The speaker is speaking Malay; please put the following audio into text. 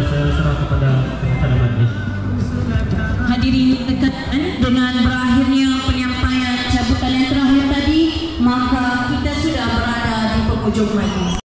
saya serah kepada pengacara majlis. Hadirin sekalian, dengan berakhirnya penyampaian cabutan yang terakhir tadi, maka kita sudah berada di penghujung majlis.